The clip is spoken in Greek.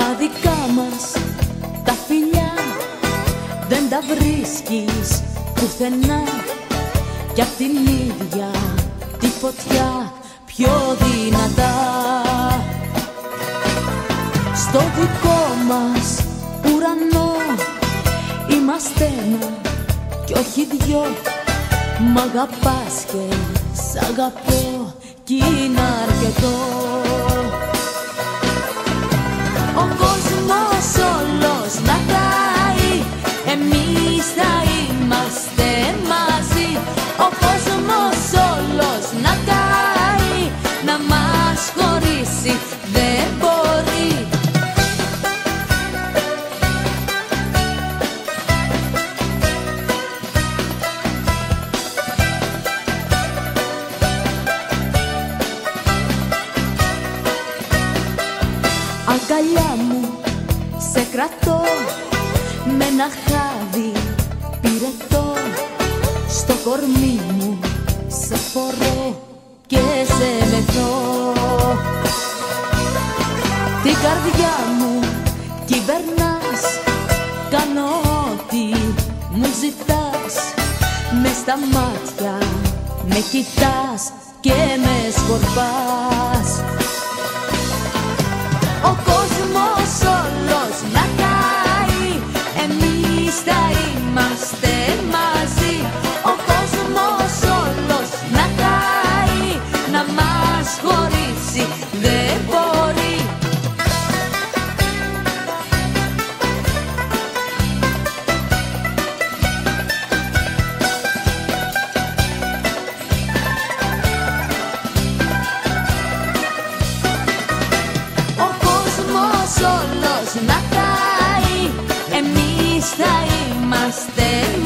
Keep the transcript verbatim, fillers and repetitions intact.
Τα δικά μας τα φιλιά δεν τα βρίσκεις πουθενά, κι απ' την ίδια τη φωτιά πιο δυνατά. Στο δικό μας ουρανό είμαστε ένα κι όχι δυο. Μ' αγαπάς και σ' αγαπώ κι είναι αρκετό. Ο κόσμος όλος να καεί, εμείς θα είμαστε μαζί. Ο κόσμος όλος να καεί, να μας χωρίσει δεν μπορεί. Αγκαλιά μου σε κρατώ με ένα χάδι πυρετό. Στο κορμί μου σε φορώ και σε μεθώ. Την καρδιά μου κυβερνάς, κάνω ό,τι μου ζητάς. Μες στα μάτια με κοιτάς και με σκορπάς. Ο κόσμος όλος να καεί, εμείς θα είμαστε μαζί. Ο κόσμος όλος να καεί, να μας χωρίσει δεν μπορεί. Όλος να καεί, εμείς θα είμαστε